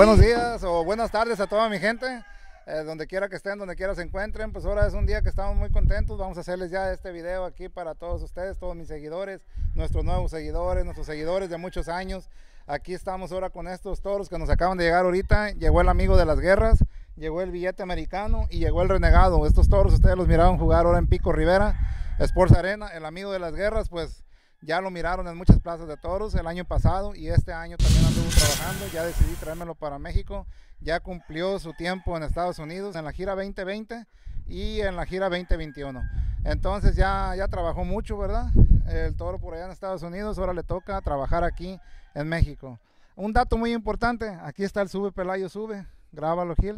Buenos días o buenas tardes a toda mi gente, donde quiera que estén, donde quiera se encuentren. Pues ahora es un día que estamos muy contentos. Vamos a hacerles ya este video aquí para todos ustedes, todos mis seguidores, nuestros nuevos seguidores, nuestros seguidores de muchos años. Aquí estamos ahora con estos toros que nos acaban de llegar ahorita. Llegó el amigo de las guerras, llegó el billete americano y llegó el renegado. Estos toros ustedes los miraron jugar ahora en Pico Rivera Sports Arena. El amigo de las guerras pues ya lo miraron en muchas plazas de toros el año pasado y este año también anduvo trabajando. Ya decidí traérmelo para México. Ya cumplió su tiempo en Estados Unidos en la gira 2020 y en la gira 2021. Entonces ya trabajó mucho, ¿verdad? El toro por allá en Estados Unidos. Ahora le toca trabajar aquí en México. Un dato muy importante, aquí está el Sube Pelayo Sube. Grábalo, Gil.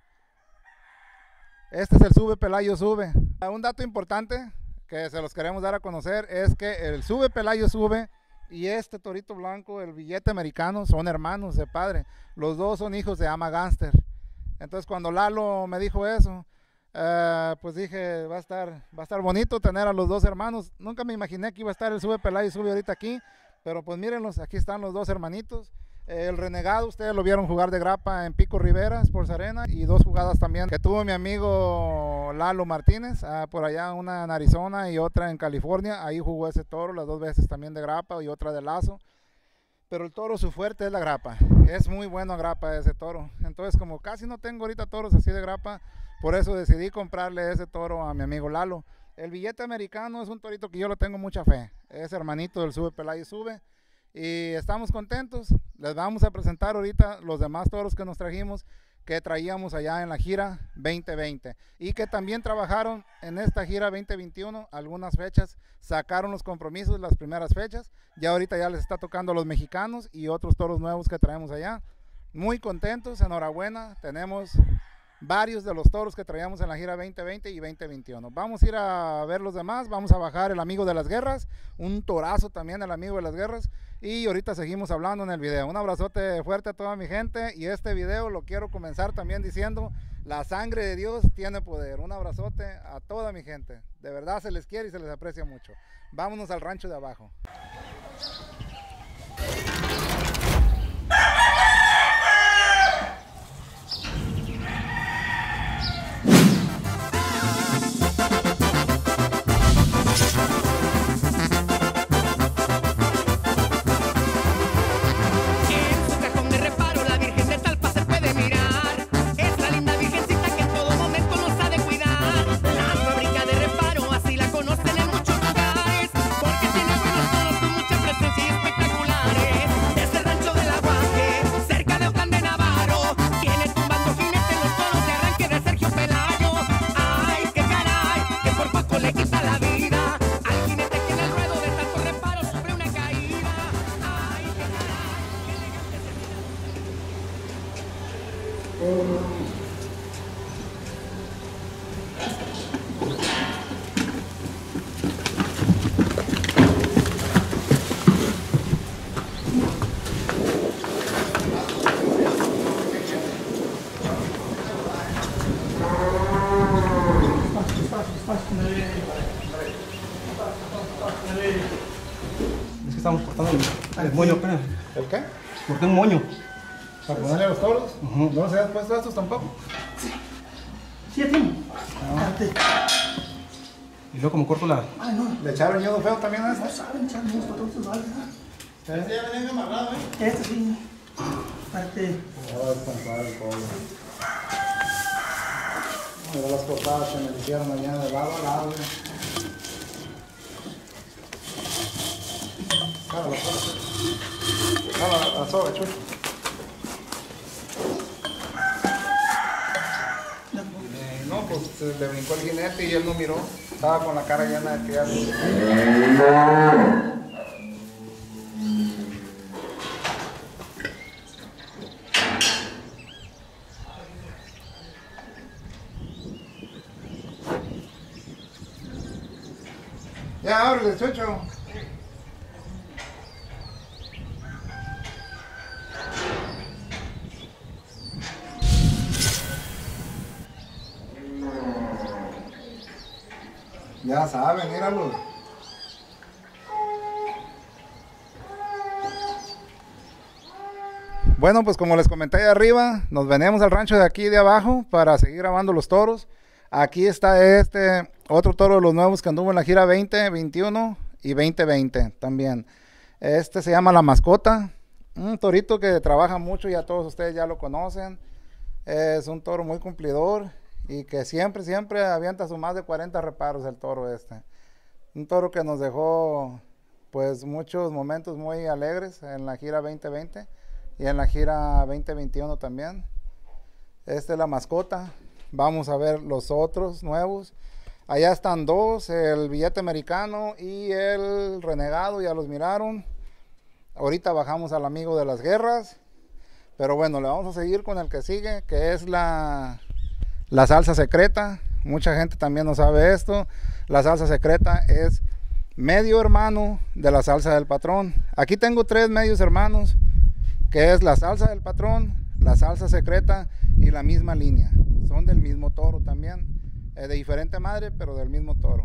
Este es el Sube Pelayo Sube. Un dato importante que se los queremos dar a conocer es que el Sube Pelayo Sube y este torito blanco, el billete americano, son hermanos de padre. Los dos son hijos de Ama Gánster. Entonces cuando Lalo me dijo eso, pues dije, va a estar bonito tener a los dos hermanos. Nunca me imaginé que iba a estar el Sube Pelayo Sube ahorita aquí, pero pues mírenlos, aquí están los dos hermanitos. El renegado, ustedes lo vieron jugar de grapa en Pico Rivera Sports Arena, y dos jugadas también que tuvo mi amigo Lalo Martínez, por allá, una en Arizona y otra en California. Ahí jugó ese toro las dos veces también de grapa y otra de lazo. Pero el toro, su fuerte es la grapa, es muy bueno a grapa ese toro. Entonces como casi no tengo ahorita toros así de grapa, por eso decidí comprarle ese toro a mi amigo Lalo. El billete americano es un torito que yo le tengo mucha fe, es hermanito del Sube Pelayo Sube. Y estamos contentos. Les vamos a presentar ahorita los demás toros que nos trajimos, que traíamos allá en la gira 2020 y que también trabajaron en esta gira 2021. Algunas fechas sacaron los compromisos, las primeras fechas. Ya ahorita ya les está tocando a los mexicanos y otros toros nuevos que traemos allá. Muy contentos, enhorabuena. Tenemos varios de los toros que traíamos en la gira 2020 y 2021. Vamos a ir a ver los demás. Vamos a bajar el amigo de las guerras, un torazo también el amigo de las guerras, y ahorita seguimos hablando en el video. Un abrazote fuerte a toda mi gente, y este video lo quiero comenzar también diciendo: la sangre de Dios tiene poder. Un abrazote a toda mi gente, de verdad se les quiere y se les aprecia mucho. Vámonos al rancho de abajo. Es que estamos cortando el moño apenas. ¿El qué? Corté un moño. ¿Para ponerle a los toros? ¿No se han puesto estos tampoco? Sí, ya tengo. Y luego como corto la... Ay, no. ¿Le echaron yodo feo también a No este? saben echar miedo para todos estos vales. Este ya venía amarrado, Este sí. Parte. Va a descansar el pobre. Mira las cortadas que me hicieron allá de lado a lado. Jala la soga, chucho. No, pues le brincó el jinete y él no miró. Estaba con la cara llena de criados. Ya, ábrele, chucho. Ya saben, míralo. Bueno, pues como les comenté de arriba, nos venimos al rancho de aquí de abajo para seguir grabando los toros. Aquí está este otro toro de los nuevos que anduvo en la gira 2021 y 2020 también. Este se llama La Mascota, un torito que trabaja mucho, ya todos ustedes ya lo conocen. Es un toro muy cumplidor y que siempre avienta sus más de 40 reparos el toro este. Un toro que nos dejó pues muchos momentos muy alegres en la gira 2020 y en la gira 2021 también. Esta es La Mascota. Vamos a ver los otros nuevos. Allá están dos, el Billete Americano y el Renegado, ya los miraron. Ahorita bajamos al Amigo de las Guerras. Pero bueno, le vamos a seguir con el que sigue, que es la Salsa Secreta. Mucha gente también no sabe esto. La Salsa Secreta es medio hermano de la Salsa del Patrón. Aquí tengo tres medios hermanos, que es la Salsa del Patrón, la Salsa Secreta y la misma línea. Son del mismo toro también, de diferente madre, pero del mismo toro.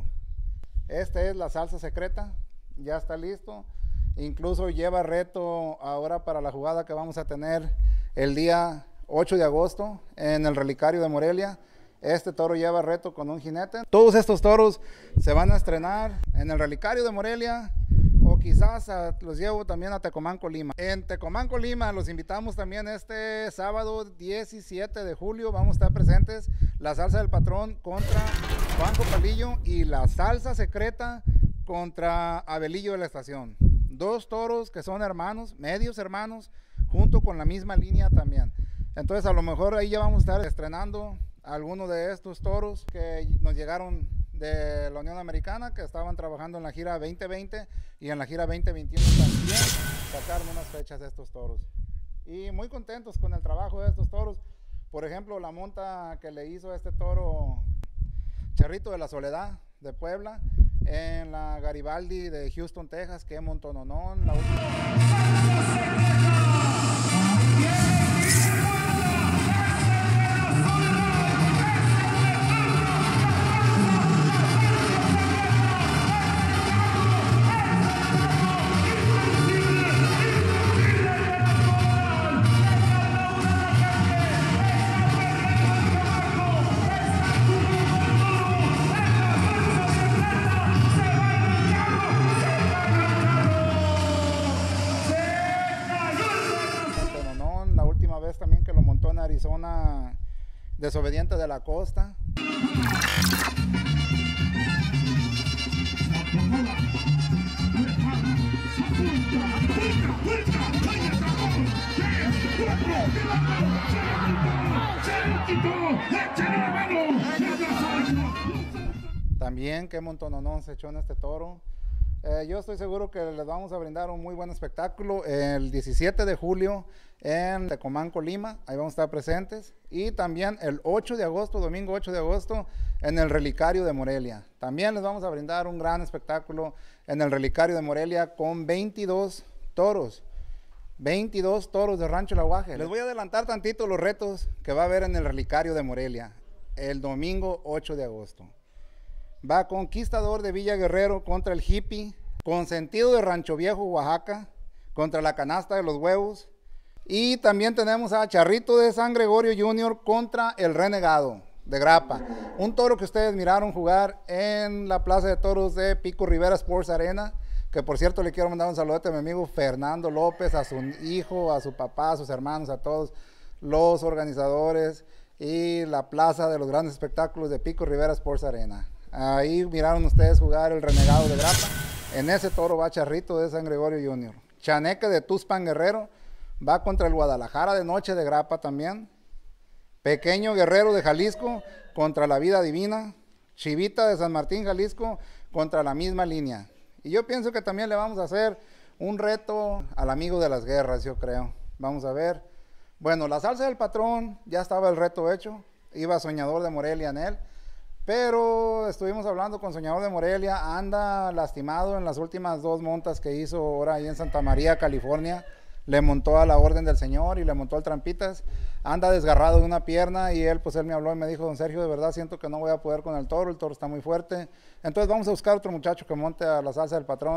Este es la Salsa Secreta, ya está listo. Incluso lleva reto ahora para la jugada que vamos a tener el día 8 de agosto en el Relicario de Morelia. Este toro lleva reto con un jinete. Todos estos toros se van a estrenar en el Relicario de Morelia, o quizás los llevo también a Tecomán, Colima. En Tecomán, Colima los invitamos también este sábado 17 de julio. Vamos a estar presentes la Salsa del Patrón contra Juanjo Palillo y la Salsa Secreta contra Abelillo de la Estación. Dos toros que son hermanos, medios hermanos, junto con la misma línea también. Entonces a lo mejor ahí ya vamos a estar estrenando algunos de estos toros que nos llegaron de la Unión Americana, que estaban trabajando en la gira 2020 y en la gira 2021 también sacaron unas fechas de estos toros. Y muy contentos con el trabajo de estos toros. Por ejemplo, la monta que le hizo este toro Charrito de la Soledad de Puebla, en la Garibaldi de Houston, Texas, que montononón. La vez también que lo montó en Arizona, Desobediente de la Costa. También que montononón se echó en este toro. Yo estoy seguro que les vamos a brindar un muy buen espectáculo el 17 de julio en Tecomán, Colima. Ahí vamos a estar presentes. Y también el 8 de agosto, domingo 8 de agosto, en el Relicario de Morelia. También les vamos a brindar un gran espectáculo en el Relicario de Morelia con 22 toros. 22 toros de Rancho El Aguaje. Les voy a adelantar tantito los retos que va a haber en el Relicario de Morelia el domingo 8 de agosto. Va Conquistador de Villa Guerrero contra el Hippie, Consentido de Rancho Viejo, Oaxaca, contra la Canasta de los Huevos. Y también tenemos a Charrito de San Gregorio Jr. contra el Renegado de Grapa. Un toro que ustedes miraron jugar en la Plaza de Toros de Pico Rivera Sports Arena, que por cierto le quiero mandar un saludo a mi amigo Fernando López, a su hijo, a su papá, a sus hermanos, a todos los organizadores y la Plaza de los Grandes Espectáculos de Pico Rivera Sports Arena. Ahí miraron ustedes jugar el Renegado de Grapa. En ese toro va Charrito de San Gregorio Jr. Chaneque de Tuxpan Guerrero va contra el Guadalajara de Noche de Grapa también. Pequeño Guerrero de Jalisco contra la Vida Divina. Chivita de San Martín, Jalisco contra la misma línea. Y yo pienso que también le vamos a hacer un reto al Amigo de las Guerras, yo creo. Vamos a ver. Bueno, la Salsa del Patrón, ya estaba el reto hecho. Iba Soñador de Morelia en él. Pero estuvimos hablando con Soñador de Morelia, anda lastimado en las últimas dos montas que hizo ahora ahí en Santa María, California. Le montó a la Orden del Señor y le montó al Trampitas. Anda desgarrado de una pierna y él me habló y me dijo: don Sergio, de verdad siento que no voy a poder con el toro está muy fuerte. Entonces vamos a buscar otro muchacho que monte a la Salsa del Patrón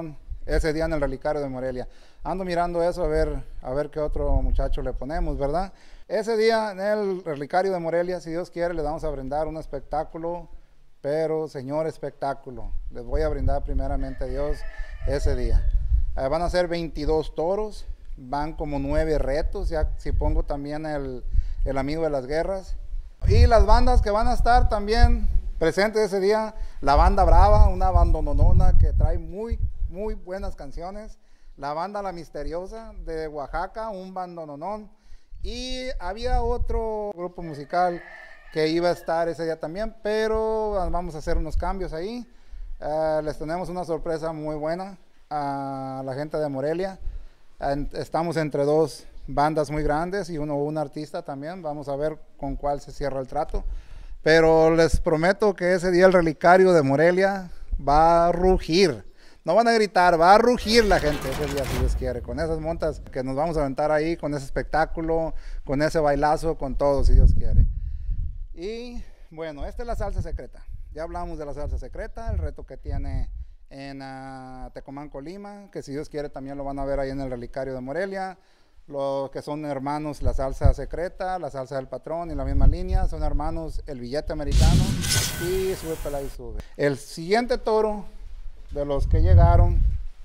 ese día en el relicario de Morelia. Ando mirando eso a ver qué otro muchacho le ponemos, ¿verdad? Ese día en el relicario de Morelia, si Dios quiere, les vamos a brindar un espectáculo, pero señor espectáculo, les voy a brindar primeramente a Dios ese día. Van a ser 22 toros, van como 9 retos, ya si pongo también el amigo de las guerras. Y las bandas que van a estar también presentes ese día, la banda Brava, una bandononona que trae muy buenas canciones. La banda La Misteriosa de Oaxaca, un bandononón. Y había otro grupo musical que iba a estar ese día también, pero vamos a hacer unos cambios ahí. Les tenemos una sorpresa muy buena a la gente de Morelia. Estamos entre dos bandas muy grandes y un artista también. Vamos a ver con cuál se cierra el trato. Pero les prometo que ese día el relicario de Morelia va a rugir. No van a gritar, va a rugir la gente ese día, si Dios quiere, con esas montas que nos vamos a aventar ahí, con ese espectáculo, con ese bailazo, con todo, si Dios quiere. Y bueno, esta es la salsa secreta. Ya hablamos de la salsa secreta, el reto que tiene en Tecomán, Colima, que si Dios quiere también lo van a ver ahí en el relicario de Morelia. Los que son hermanos la salsa secreta, la salsa del patrón y la misma línea, son hermanos el billete americano y Sube Pelayo Sube. El siguiente toro de los que llegaron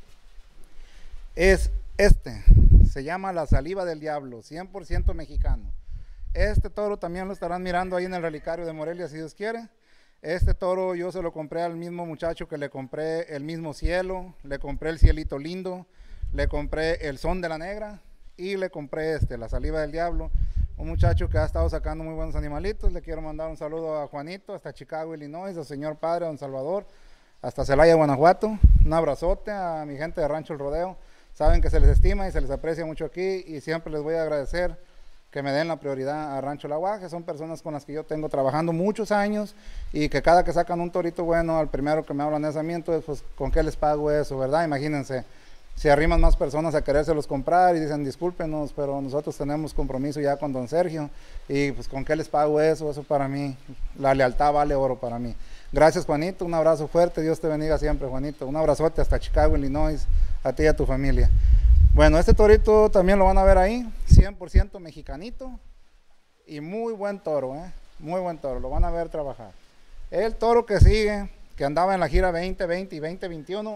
es este, se llama La Saliva del Diablo, 100% mexicano. Este toro también lo estarán mirando ahí en el relicario de Morelia, si Dios quiere. Este toro yo se lo compré al mismo muchacho que le compré El Mismo Cielo, le compré El Cielito Lindo, le compré El Son de la Negra y le compré La Saliva del Diablo, un muchacho que ha estado sacando muy buenos animalitos. Le quiero mandar un saludo a Juanito, hasta Chicago, Illinois, al señor padre, a don Salvador, hasta Celaya, Guanajuato. Un abrazote a mi gente de Rancho El Rodeo. Saben que se les estima y se les aprecia mucho aquí y siempre les voy a agradecer que me den la prioridad a Rancho La Guaje. Son personas con las que yo tengo trabajando muchos años y que cada que sacan un torito bueno, al primero que me hablan es a mí. Entonces, pues, ¿con qué les pago eso, verdad? Imagínense, si arriman más personas a querérselos comprar y dicen, discúlpenos, pero nosotros tenemos compromiso ya con don Sergio y pues, ¿con qué les pago eso? Eso para mí, la lealtad vale oro para mí. Gracias, Juanito, un abrazo fuerte, Dios te bendiga siempre, Juanito. Un abrazote hasta Chicago, Illinois, a ti y a tu familia. Bueno, este torito también lo van a ver ahí, 100% mexicanito y muy buen toro, muy buen toro, lo van a ver trabajar. El toro que sigue, que andaba en la gira 2020 y 2021,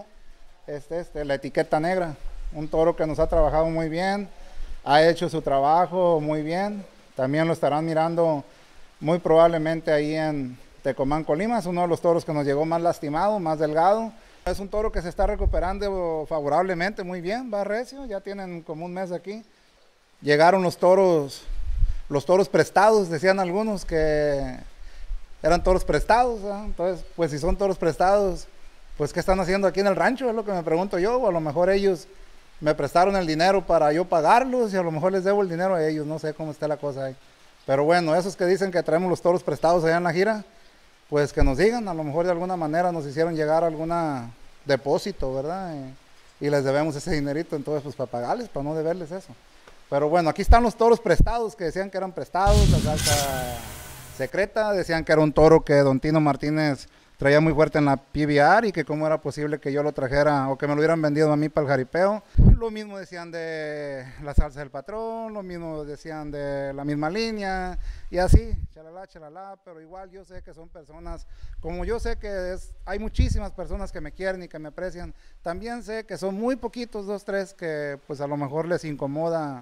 la etiqueta negra, un toro que nos ha trabajado muy bien, ha hecho su trabajo muy bien. También lo estarán mirando muy probablemente ahí en Tecomán, Colima. Es uno de los toros que nos llegó más lastimado, más delgado. Es un toro que se está recuperando favorablemente, muy bien, va recio, ya tienen como un mes aquí. Llegaron los toros prestados, decían algunos que eran toros prestados, ¿eh? Entonces, pues si son toros prestados, pues ¿qué están haciendo aquí en el rancho? Es lo que me pregunto yo, o a lo mejor ellos me prestaron el dinero para yo pagarlos y a lo mejor les debo el dinero a ellos, no sé cómo está la cosa ahí. Pero bueno, esos que dicen que traemos los toros prestados allá en la gira, pues que nos digan, a lo mejor de alguna manera nos hicieron llegar algún depósito, ¿verdad? Y les debemos ese dinerito, entonces pues para pagarles, para no deberles eso. Pero bueno, aquí están los toros prestados, que decían que eran prestados, la salsa secreta, decían que era un toro que don Tino Martínez traía muy fuerte en la PBR y que cómo era posible que yo lo trajera o que me lo hubieran vendido a mí para el jaripeo. Lo mismo decían de la salsa del patrón, lo mismo decían de la misma línea y así, chalala, pero igual yo sé que son personas, como yo sé que hay muchísimas personas que me quieren y que me aprecian, también sé que son muy poquitos, 2, 3, que pues a lo mejor les incomoda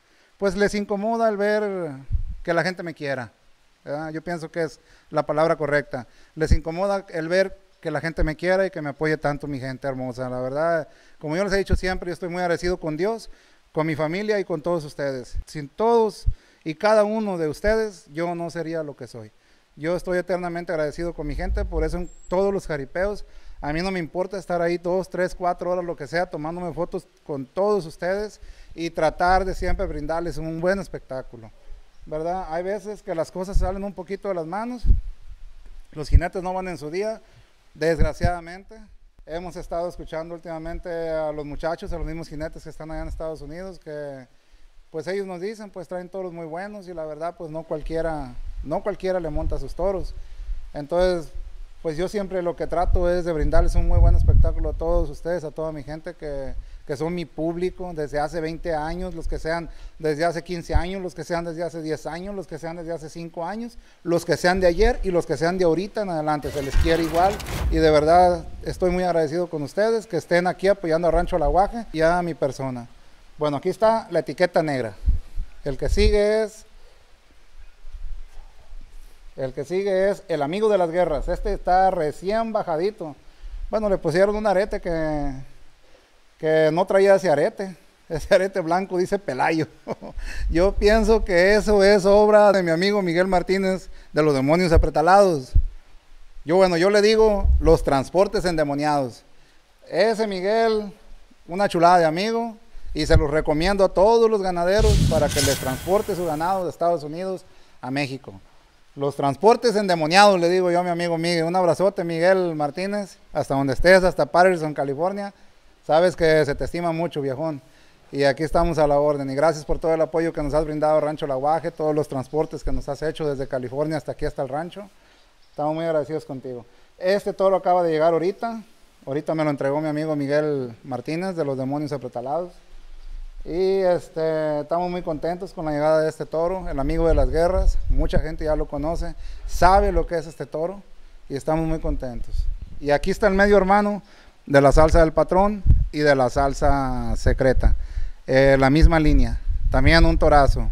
el ver que la gente me quiera. ¿Verdad? Yo pienso que es la palabra correcta. Les incomoda el ver que la gente me quiera y que me apoye tanto mi gente hermosa. La verdad, como yo les he dicho siempre, yo estoy muy agradecido con Dios, con mi familia y con todos ustedes. Sin todos y cada uno de ustedes, yo no sería lo que soy. Yo estoy eternamente agradecido con mi gente, por eso en todos los jaripeos, a mí no me importa estar ahí 2, 3, 4 horas, lo que sea, tomándome fotos con todos ustedes y tratar de siempre brindarles un buen espectáculo. ¿Verdad? Hay veces que las cosas salen un poquito de las manos, los jinetes no van en su día, desgraciadamente. Hemos estado escuchando últimamente a los muchachos, a los mismos jinetes que están allá en Estados Unidos, que pues ellos nos dicen, pues traen toros muy buenos y la verdad pues no cualquiera le monta sus toros. Entonces pues yo siempre lo que trato es de brindarles un muy buen espectáculo a todos ustedes, a toda mi gente que son mi público desde hace 20 años, los que sean desde hace 15 años, los que sean desde hace 10 años, los que sean desde hace 5 años, los que sean de ayer y los que sean de ahorita en adelante. Se les quiere igual y de verdad estoy muy agradecido con ustedes que estén aquí apoyando a Rancho El Aguaje y a mi persona. Bueno, aquí está la etiqueta negra. El que sigue es el amigo de las guerras. Este está recién bajadito. Bueno, le pusieron un arete que no traía ese arete blanco dice Pelayo. Yo pienso que eso es obra de mi amigo Miguel Martínez de los demonios apretalados. Yo le digo los transportes endemoniados. Ese Miguel, una chulada de amigo, y se los recomiendo a todos los ganaderos para que les transporte su ganado de Estados Unidos a México. Los transportes endemoniados, le digo yo a mi amigo Miguel. Un abrazote, Miguel Martínez, hasta donde estés, hasta Patterson, California. Sabes que se te estima mucho, viejón. Y aquí estamos a la orden. Y gracias por todo el apoyo que nos has brindado Rancho El Aguaje, todos los transportes que nos has hecho desde California hasta aquí, hasta el rancho. Estamos muy agradecidos contigo. Este toro acaba de llegar ahorita. Ahorita me lo entregó mi amigo Miguel Martínez de los demonios apretalados. Y estamos muy contentos con la llegada de este toro, el amigo de las guerras. Mucha gente ya lo conoce, sabe lo que es este toro y estamos muy contentos. Y aquí está el medio hermano de la salsa del patrón y de la salsa secreta. La misma línea, también un torazo.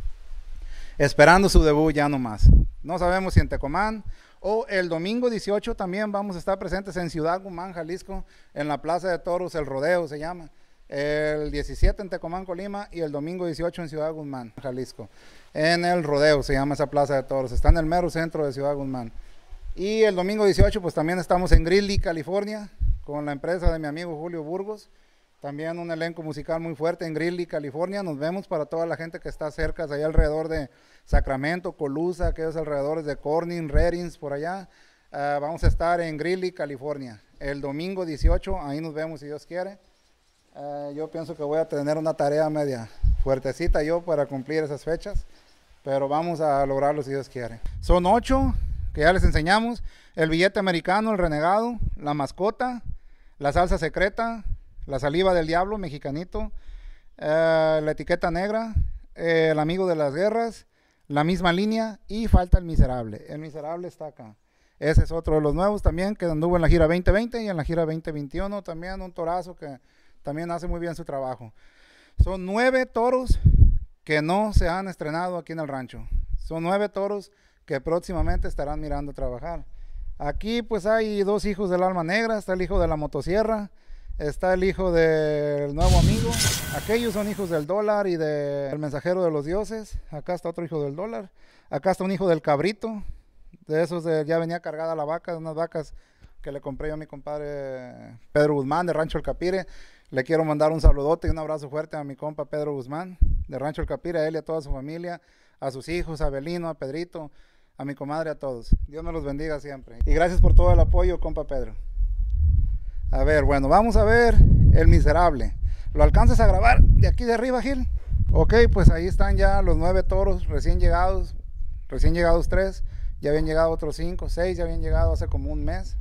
Esperando su debut ya nomás. No sabemos si en Tecomán o el domingo 18 también vamos a estar presentes en Ciudad Guzmán, Jalisco, en la Plaza de Toros, el Rodeo se llama. El 17 en Tecomán, Colima, y el domingo 18 en Ciudad Guzmán, Jalisco. En el Rodeo se llama esa Plaza de Toros, está en el mero centro de Ciudad Guzmán. Y el domingo 18 pues también estamos en Greeley, California, con la empresa de mi amigo Julio Burgos. También un elenco musical muy fuerte en Greeley, California. Nos vemos para toda la gente que está cerca, allá alrededor de Sacramento, Colusa, aquellos alrededores de Corning, Reddings, por allá. Vamos a estar en Greeley, California. El domingo 18, ahí nos vemos si Dios quiere. Yo pienso que voy a tener una tarea media fuertecita yo para cumplir esas fechas, pero vamos a lograrlo si Dios quiere. Son 8 que ya les enseñamos: el billete americano, el renegado, la mascota, la salsa secreta, la saliva del diablo, mexicanito, la etiqueta negra, el amigo de las guerras, la misma línea, y falta el miserable. El miserable está acá. Ese es otro de los nuevos también que anduvo en la gira 2020 y en la gira 2021 también, un torazo que también hace muy bien su trabajo. Son 9 toros que no se han estrenado aquí en el rancho. Son 9 toros que próximamente estarán mirando trabajar. Aquí pues hay 2 hijos del alma negra, está el hijo de la motosierra, está el hijo del nuevo amigo. Aquellos son hijos del dólar y del mensajero de los dioses. Acá está otro hijo del dólar. Acá está un hijo del cabrito. De esos ya venía cargada la vaca, de unas vacas que le compré yo a mi compadre Pedro Guzmán de Rancho El Capire. Le quiero mandar un saludote y un abrazo fuerte a mi compa Pedro Guzmán de Rancho El Capire, a él y a toda su familia, a sus hijos, a Belino, a Pedrito, a mi comadre, a todos. Dios me los bendiga siempre. Y gracias por todo el apoyo, compa Pedro. A ver, bueno, vamos a ver el miserable. ¿Lo alcanzas a grabar de aquí de arriba, Gil? Ok, pues ahí están ya los 9 toros recién llegados 3, ya habían llegado otros 5, 6, ya habían llegado hace como un mes.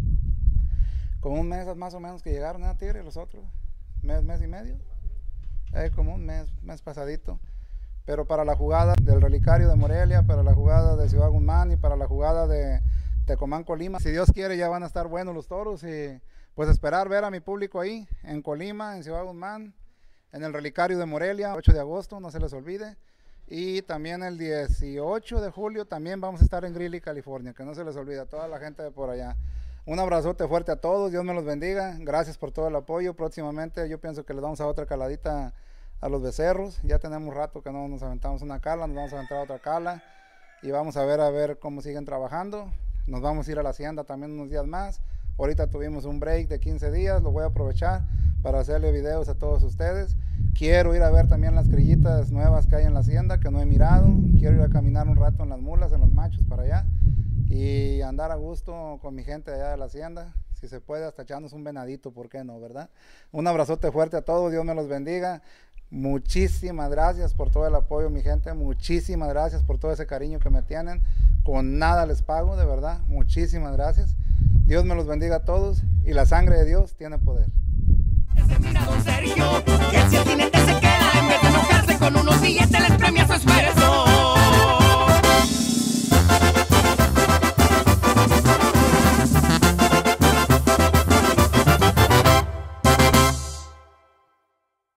Como un mes más o menos que llegaron, ¿eh, Tigre? Los otros, mes y medio, como un mes pasadito. Pero para la jugada del Relicario de Morelia, para la jugada de Ciudad Guzmán y para la jugada de Tecomán, Colima, si Dios quiere ya van a estar buenos los toros. Y pues esperar ver a mi público ahí, en Colima, en Ciudad Guzmán, en el Relicario de Morelia, 8 de agosto, no se les olvide. Y también el 18 de julio también vamos a estar en Greeley, California, que no se les olvide a toda la gente de por allá. Un abrazote fuerte a todos, Dios me los bendiga, gracias por todo el apoyo. Próximamente yo pienso que les vamos a dar otra caladita a los becerros. Ya tenemos rato que no nos aventamos una cala, nos vamos a aventar otra cala y vamos a ver cómo siguen trabajando. Nos vamos a ir a la hacienda también unos días más. Ahorita tuvimos un break de 15 días, lo voy a aprovechar para hacerle videos a todos ustedes. Quiero ir a ver también las crillitas nuevas que hay en la hacienda que no he mirado. Quiero ir a caminar un rato en las mulas, en los machos para allá, y andar a gusto con mi gente allá de la hacienda. Si se puede, hasta echarnos un venadito, ¿por qué no, verdad? Un abrazote fuerte a todos, Dios me los bendiga. Muchísimas gracias por todo el apoyo, mi gente. Muchísimas gracias por todo ese cariño que me tienen. con nada les pago, de verdad. Muchísimas gracias. Dios me los bendiga a todos y la sangre de Dios tiene poder. Mira, don Sergio, que si el jinete se queda